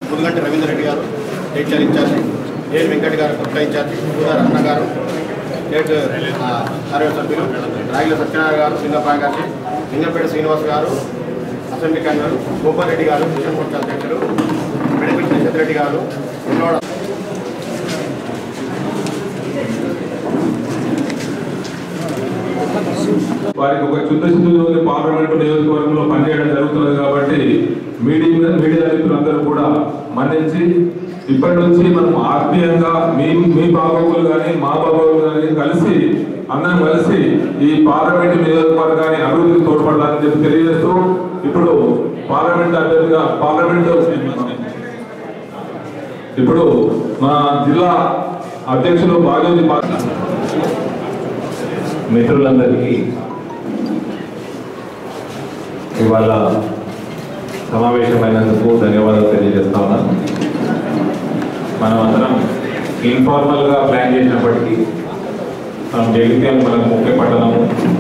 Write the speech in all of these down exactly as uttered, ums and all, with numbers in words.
ముదుగంటి రవీంద్ర రెడ్డి గారు HR incharge, AN Venkat గారు కొత్త ఇన్ఛార్జి, పూదార్ అన్న గారు స్టేట్ సర్వే సభ్యులు, రాగిల సత్యనారాయణ గారు సింగపాయ గారి, లింగంపేట శ్రీనివాస్ గారు అసెంబ్లీ కన్వీనర్, గోపాల్ రెడ్డి గారు మిషన్ మోర్చా అధ్యక్షులు, మెడపిల్లి శశిరెడ్డి గారు ఉన్నోడ వారికి ఒక చిత్తశుద్ధి పార్లమెంటు నియోజకవర్గంలో పనిచేయడం జరుగుతున్నది కాబట్టి మీడియా మీడియా మిత్రులందరూ కూడా మన్నించి ఇప్పటి నుంచి మనం ఆత్మీయంగా మీ మీ బాగోగులు కానీ మా బాగోగులు కానీ కలిసి అందరం కలిసి ఈ పార్లమెంటు నియోజకవర్గాన్ని అభివృద్ధికి తోడ్పడాలని చెప్పి తెలియజేస్తూ ఇప్పుడు పార్లమెంట్ అభ్యర్థిగా పార్లమెంటు ఇప్పుడు మా జిల్లా అధ్యక్షులు బాగోజీ మిత్రులందరికీ ఇవాళ సమావేశమైనందుకు ధన్యవాదాలు తెలియజేస్తా ఉన్నాను. మనం అందరం ఇన్ఫార్మల్గా ప్లాన్ చేసినప్పటికీ మనం జగిత్యాల మనకు ముఖ్య పట్టణము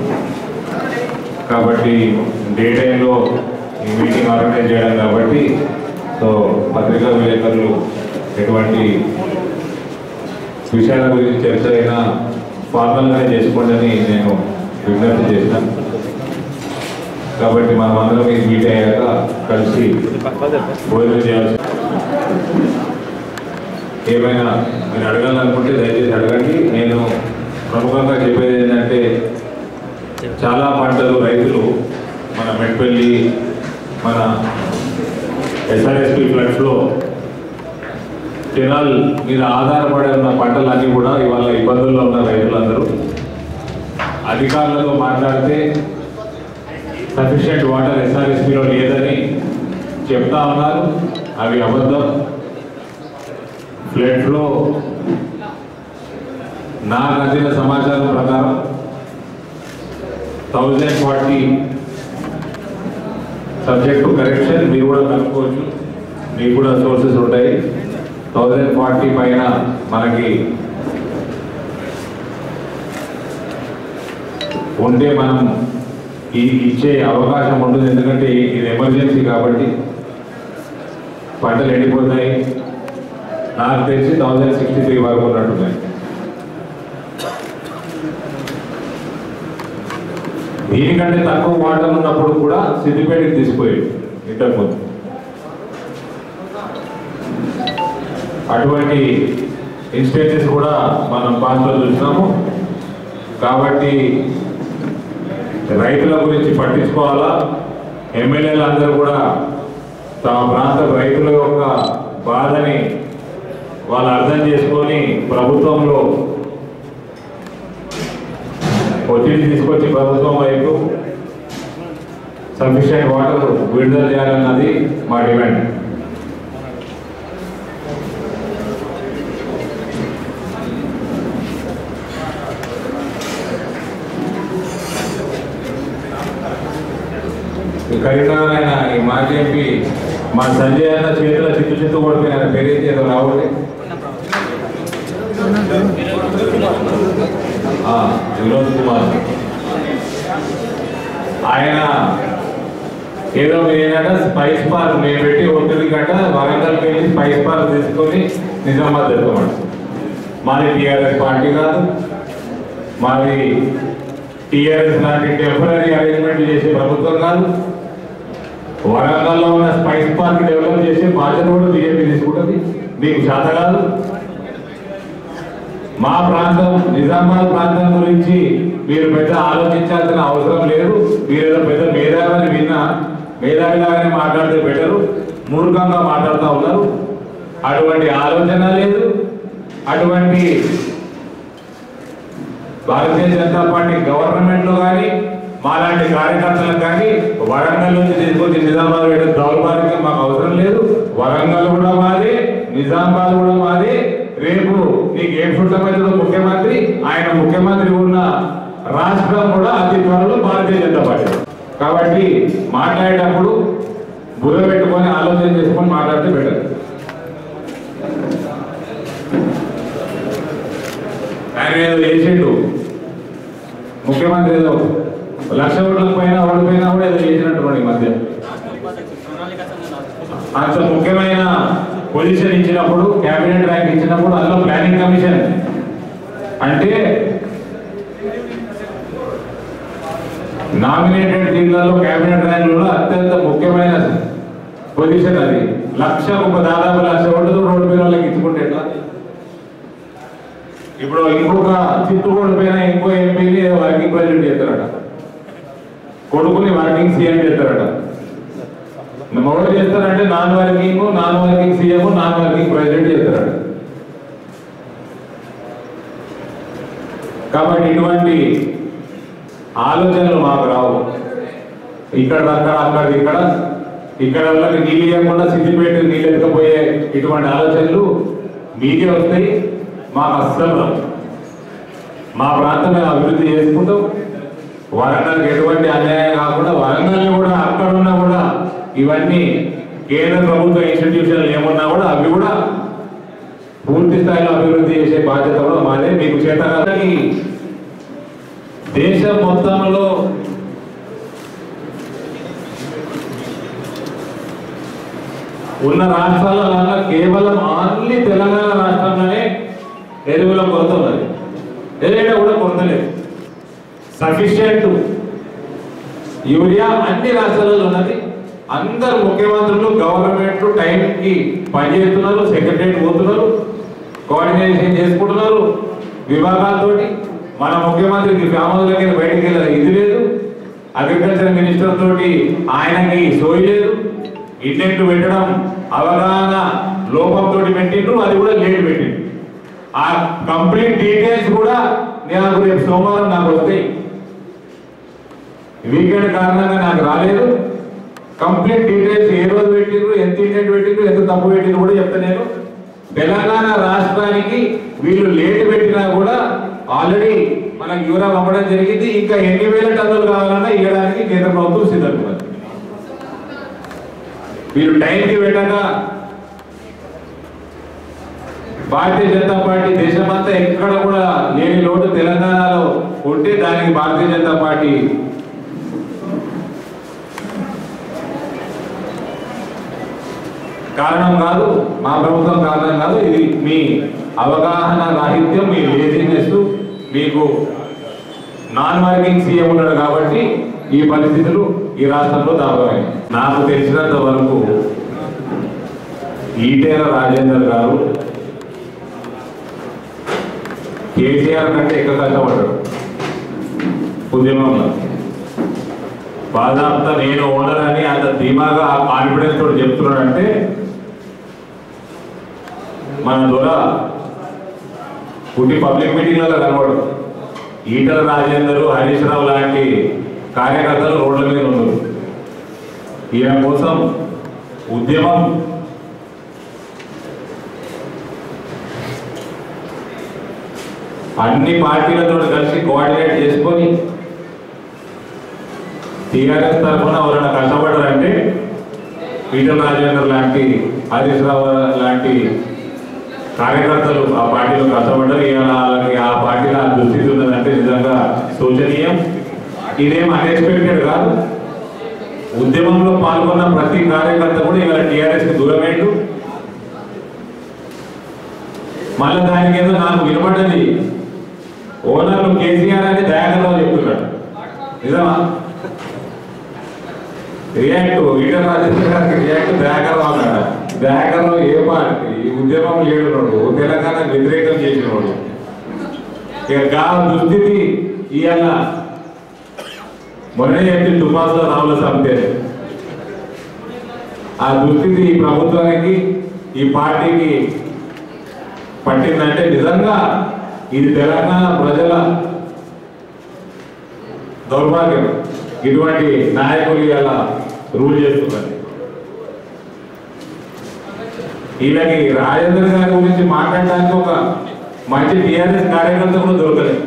కాబట్టి డే టైంలో ఈ మీటింగ్ ఆర్గనైజ్ చేయడం కాబట్టి సో పత్రికా విలేకరులు ఎటువంటి విషయాల గురించి చర్చ అయినా ఫార్మల్గానే చేసుకోండి అని నేను విజ్ఞప్తి చేశాను. కాబట్టి మనం అందరం ఈ మీట్ అయ్యాక కలిసి భోజనం చేయాల్సి ఏమైనా మీరు అడగాలనుకుంటే దయచేసి అడగండి. నేను ప్రముఖంగా చెప్పేది ఏంటంటే చాలా పంటలు రైతులు మన మెట్పల్లి మన ఎస్ఆర్ఎస్పి ఫ్లడ్స్లో కెనాల్ మీద ఆధారపడి ఉన్న పంటలన్నీ కూడా ఇవాళ ఇబ్బందుల్లో ఉన్న రైతులందరూ అధికారులతో మాట్లాడితే సఫిషియెంట్ వాటర్ ఎస్ఆర్ఎస్పిలో లేదని చెప్తా ఉన్నారు. అవి అబద్ధం. ఫ్లడ్లో నాకు అందిన సమాచారం ప్రకారం thousand forty subject to correction మీరు కూడా కనుక్కోవచ్చు, మీకు కూడా సోర్సెస్ ఉంటాయి. థౌజండ్ ఫార్టీ పైన మనకి ఉంటే మనం ఈ ఇచ్చే అవకాశం ఉంటుంది. ఎందుకంటే ఇది ఎమర్జెన్సీ కాబట్టి పంటలు ఎండిపోతాయి. నాకు తెలిసి థౌజండ్ సిక్స్టీ త్రీ వరకు ఉన్నట్టున్నాయి. దీనికంటే తక్కువ వాటర్ ఉన్నప్పుడు కూడా సిద్దిపేటకి తీసుకుపోయాడు ఇంతకుముందు. అటువంటి ఇన్స్టెన్సెస్ కూడా మనం పాస్లో చూసినాము. కాబట్టి రైతుల గురించి పట్టించుకోవాలా. ఎమ్మెల్యేలు అందరూ కూడా తమ ప్రాంత రైతుల యొక్క బాధని వాళ్ళు అర్థం చేసుకొని ప్రభుత్వంలో ఒత్తిడి తీసుకొచ్చి ప్రభుత్వం వైపు సఫిషియెంట్ వాటర్ విడుదల చేయాలన్నది మా డిమాండ్. కరీంనగర్ ఆయన ఈ మాజీ ఎంపీ మా సంజయ్ అన్న చేతుల చిత్తు చిత్తు కొడిపోయిన ఆయన పేరైతే ఏదో రావుండే వినోద్ కుమార్ ఆయన ఏదో ఏంటంటే స్పైస్ పార్క్ మేము పెట్టి ఒత్తిడి గంట వరంగల్కి వెళ్ళి స్పైస్ పార్క్ తీసుకొని నిజామాబాద్ తెస్తామంట. మాది టీఆర్ఎస్ పార్టీ కాదు, మాది టీఆర్ఎస్ లాంటి టెంపరీ అరేంజ్మెంట్ చేసే ప్రభుత్వం కాదు. వరంగల్లో ఉన్న స్పైస్ పార్క్ డెవలప్ చేసే బాధ్యత కూడా బీజేపీ తీసుకుంటుంది. మీకు చేత కాదు. మా ప్రాంతం నిజామాబాద్ ప్రాంతం గురించి మీరు పెద్ద ఆలోచించాల్సిన అవసరం లేదు. మీరేదో పెద్ద మేధావిని విన్నా మేధావిలాగానే మాట్లాడితే బెటరు, మూర్ఖంగా మాట్లాడుతూ ఉన్నారు. అటువంటి ఆలోచన లేదు. అటువంటి భారతీయ జనతా పార్టీ గవర్నమెంట్లో కానీ మాలాంటి కార్యకర్తలకు కానీ వరంగల్ నుంచి తీసుకొచ్చి నిజామాబాద్ వేయడం దౌర్భాగ్యం మాకు అవసరం లేదు. వరంగల్ కూడా మాది, నిజామాబాద్ కూడా మాది. రేపు నీకు ఏం చుట్టమైతుందో ముఖ్యమంత్రి, ఆయన ముఖ్యమంత్రి ఉన్న రాష్ట్రం కూడా అతి త్వరలో భారతీయ జనతా పార్టీ. కాబట్టి మాట్లాడేటప్పుడు బుర్ర పెట్టుకొని ఆలోచన చేసుకొని మాట్లాడితే బెటర్. ఆయన ఏదో చేసిండు ముఖ్యమంత్రి, ఏదో లక్ష ఓట్ల పైన ఓడిపోయినా కూడా ఏదో చేసినట్టు ఈ మధ్య. అంత ముఖ్యమైన పొజిషన్ ఇచ్చినప్పుడు, క్యాబినెట్ ర్యాంక్ ఇచ్చినప్పుడు అందులో ప్లానింగ్ కమిషన్ అంటే నామినేటెడ్ జిల్లాలో క్యాబినెట్ ర్యాంకులలో అత్యంత ముఖ్యమైన పొజిషన్ అది. లక్ష ఒక దాదాపు లక్ష ఓట్లు రోడ్డు మీద వాళ్ళకి ఇచ్చుకుంటే ఎట్లా? ఇప్పుడు ఇంకొక చిత్తూరు పైన ఇంకో ఎంపీని వర్కింగ్ ప్రెసిడెంట్ చేస్తారట, కొడుకుని వర్కింగ్ సీఎం చేస్తారట. ఎవరు చేస్తారంటే non working non working CM non working president చేస్తారట. కాబట్టి ఇటువంటి ఆలోచనలు మాకు రావు. ఇక్కడ అక్కడ అక్కడ ఇక్కడ ఇక్కడ వాళ్ళకి నీళ్ళు ఇవ్వకుండా సిద్దిపేట నీళ్ళు ఎత్తుకపోయే ఇటువంటి ఆలోచనలు మీకే వస్తాయి, మాకు అస్సలు రావు. మా ప్రాంతం అభివృద్ధి చేసుకుంటాం. వరంగల్కి ఎటువంటి అన్యాయం కాకుండా వరంగల్ని కూడా అక్కడున్నా కూడా ఇవన్నీ కేంద్ర ప్రభుత్వ ఇన్స్టిట్యూషన్లు ఏమున్నా కూడా అవి కూడా పూర్తి స్థాయిలో అభివృద్ధి చేసే బాధ్యత కూడా మాదే. మీకు చేతకాలని దేశం మొత్తంలో ఉన్న రాష్ట్రాలలో కేవలం ఓన్లీ తెలంగాణ రాష్ట్రంలోనే ఎరువుల కొరత ఉన్నది. ఏదైనా కూడా కొరత లేదు. సఫిషియెంట్ యూరియా అన్ని రాష్ట్రాలలో ఉన్నది. అందరు ముఖ్యమంత్రులు గవర్నమెంట్ టైంకి పనిచేస్తున్నారు, సెక్రటరీ పోతున్నారు, కోఆర్డినేషన్ చేసుకుంటున్నారు విభాగాలతోటి. మన ముఖ్యమంత్రికి గ్రామాలకి బయటికి వెళ్ళాలి ఇది లేదు. అగ్రికల్చర్ మినిస్టర్ తోటి ఆయనకి సోయి లేదు. ఇంటెంట్ పెట్టడం అవగాహన లోపంతో పెట్టిండ్రు, అది కూడా లేట్ పెట్టిండ్రు. ఆ కంప్లీట్ డీటెయిల్స్ కూడా నాకు రేపు సోమవారం నాకు వస్తాయి. వీకెండ్ కారణంగా నాకు రాలేదు. కంప్లీట్ డీటెయిల్స్ ఏ రోజు పెట్టిండ్రు, ఎంత ఇంటెంట్ పెట్టిండ్రు, ఎంత తప్పు పెట్టిండ్రు కూడా చెప్తా. నేను తెలంగాణ రాష్ట్రానికి వీళ్ళు లేట్ పెట్టినా కూడా ఆల్రెడీ మనకు యూరియా పంపడం జరిగింది. ఇంకా ఎన్ని వేల టన్నులు కావాలన్నా ఇవ్వడానికి కేంద్ర ప్రభుత్వం సిద్ధంగా. వీళ్ళు టైంకి పెట్టక భారతీయ జనతా పార్టీ దేశమంతా ఎక్కడ కూడా లేని లోటు తెలంగాణలో ఉంటే దానికి భారతీయ జనతా పార్టీ కారణం కాదు, మా ప్రభుత్వం కారణం కాదు. ఇది మీ అవగాహన రాహిత్యం, మీ లేజినెస్. మీకు నాన్ వర్కింగ్ సీఎం ఉన్నాడు కాబట్టి ఈ పరిస్థితులు ఈ రాష్ట్రంలో దాపమై. నాకు తెలిసినంత వరకు ఈటెల రాజేందర్ గారు కేసీఆర్ కంటే ఎక్కువ కష్టపడ్డాడు ఉద్యమంలో. బాధాప్త నేను ఓనర్ అని అంత ధీమాగా కాన్ఫిడెన్స్ తోటి చెప్తున్నాడంటే మన ద్వారా పుట్టి పబ్లిక్ మీటింగ్లలో కనబడు. ఈటల రాజేందర్, హరీష్ రావు లాంటి కార్యకర్తలు రోడ్ల మీద ఉన్నారు. ఈయన కోసం ఉద్యమం అన్ని పార్టీలతో కలిసి కోఆర్డినేట్ చేసుకొని టీఆర్ఎస్ తరఫున ఎవరైనా కష్టపడారంటే ఈటల రాజేందర్ లాంటి, హరీష్ రావు లాంటి కార్యకర్తలు ఆ పార్టీలో కష్టపడ్డారు. వాళ్ళకి ఆ పార్టీలో ఆ దుస్థితి ఉన్నదంటే నిజంగా శోచనీయం. ఇదేం అన్ఎక్స్పెక్టెడ్ కాదు. ఉద్యమంలో పాల్గొన్న ప్రతి కార్యకర్త కూడా ఇవాళ టీఆర్ఎస్కి దూరమేండు. మళ్ళీ దానికి ఏదో నాకు వినపడ్డది, ఓనర్లు కేసీఆర్ అని దయాకర్రావు చెప్తున్నాడు. నిజమా? రియాక్ట్ ఈటల రాజేందర్ గారికి రియాక్ట్ దయాకర్రావు అన్నాడు. దయాకర్రావు ఏ పార్టీ ఉద్యమం లేడున్నాడు, తెలంగాణకు వ్యతిరేకం చేసినవాడు. ఇక గా దుస్థితి ఇవాళ మొన్నే చెప్పి తుపాసులో రావుల సంతే. ఆ దుస్థితి ఈ ప్రభుత్వానికి ఈ పార్టీకి పట్టిందంటే నిజంగా ఇది తెలంగాణ ప్రజల దౌర్భాగ్యం. ఇటువంటి నాయకులు ఇలా రూల్ చేస్తున్నారు. వీళ్ళకి రాజేందర్ గారి గురించి మాట్లాడడానికి ఒక మంచి టీఆర్ఎస్ కార్యకర్త కూడా దొరకలేదు.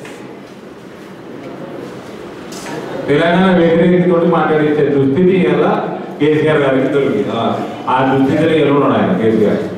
తెలంగాణ వ్యతిరేకతతో మాట్లాడించే దుస్థితి ఎలా కేసీఆర్ గారికి దొరికింది. ఆ దుస్థితిలో ఎలా ఉన్నాడు ఆయన కేసీఆర్.